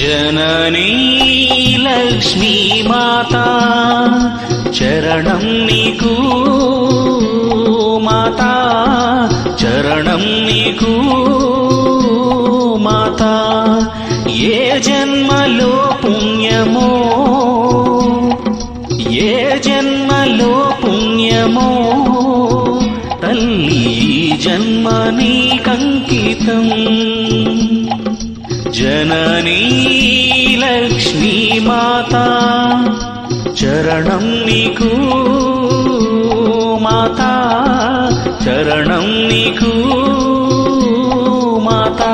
जननी लक्ष्मी माता चरणं नीकु माता चरणं नीकु माता ये जन्मलो पुण्यमो ये जन्मलो पुण्यमो तल्ली जन्म नीकंकितम् जननी लक्ष्मी माता चरणं नीकु माता चरणं नीकु माता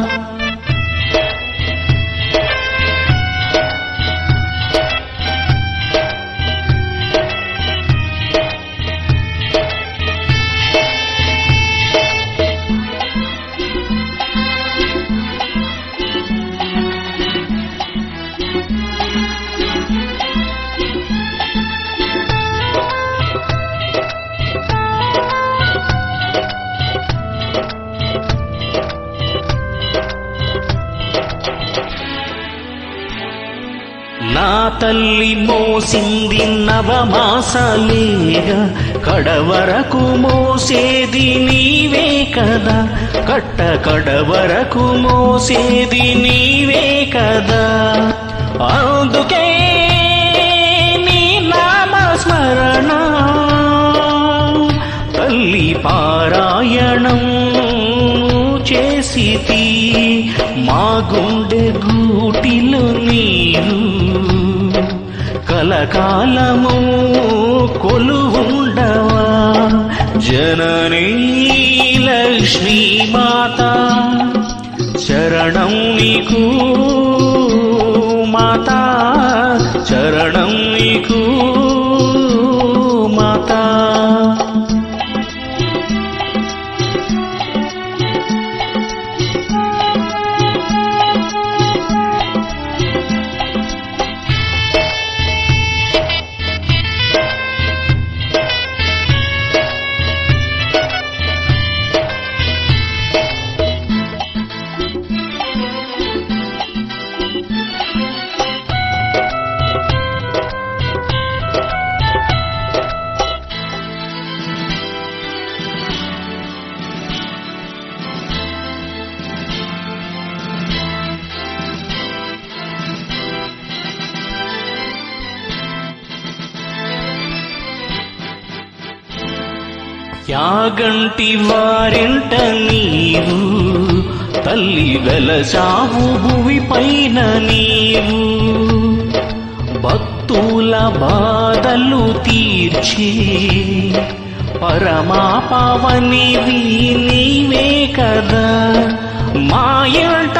నా తల్లి మోసింది నవమాసాలేగా కడవరకు మోసేది నీవే కదా కడవరకు మోసేది నీవే కదా అందుకే నీ నామస్మరణ తల్లి పారాయణం చేసితి మా గుండె గూటిలో నీరు కలకాలము కొలువుండవా जननी लक्ष्मी माता चरणं नीकु माता चरणं नीकु माता యాగంటి వారింట నీవు తల్లి వెలసావు భువి పైన నీవు భక్తుల బాధలు తీర్చే పరమా పావనివి నీవే కదా మా ఇంట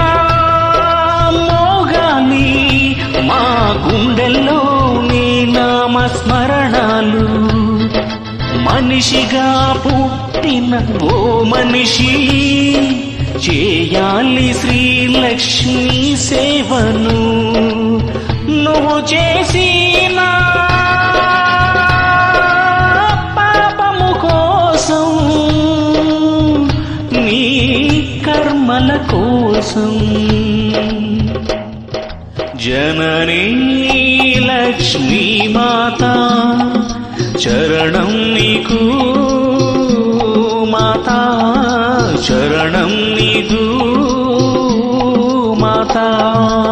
మోగాలి మా గుండెల్లో నీ నామస్మరణాలు మనిషిగా పుట్టిన ఓ మనిషి చేయాలి శ్రీలక్ష్మి సేవను నువ్వు చేసిన పాపము కోసం నీ కర్మల కోసం जननी लक्ष्मी माता चरणं नीकु माता चरणं नीकु माता।